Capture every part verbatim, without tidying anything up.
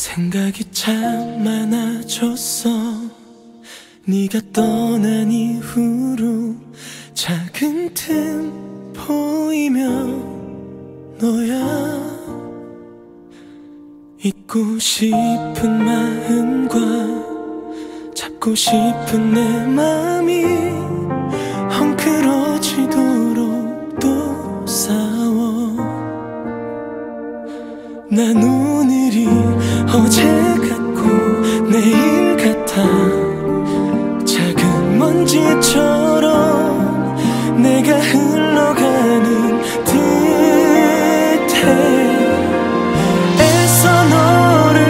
생각이 참 많아졌어. 네가 떠난 이후로 작은 틈 보이면 너야. 잊고 싶은 마음과 잡고 싶은 내 맘이 헝클어지도록 또 싸워. 난 오늘이 어제 같고 내일 같아. 작은 먼지처럼 내가 흘러가는 듯해. 애써 너를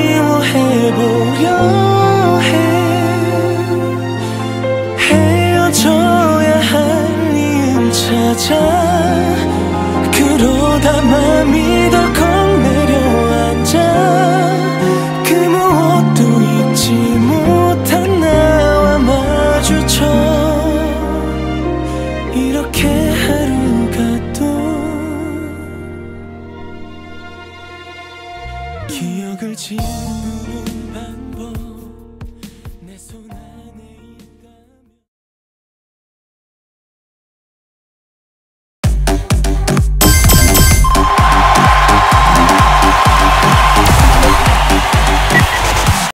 미워해보려 해. 헤어져야 할 이유 찾아. 그러다 맘이 덜컥 내려앉아. 그 무엇도 잊지 못한 나와 마주쳐. 이렇게 하루가 또 기억을 지우는 방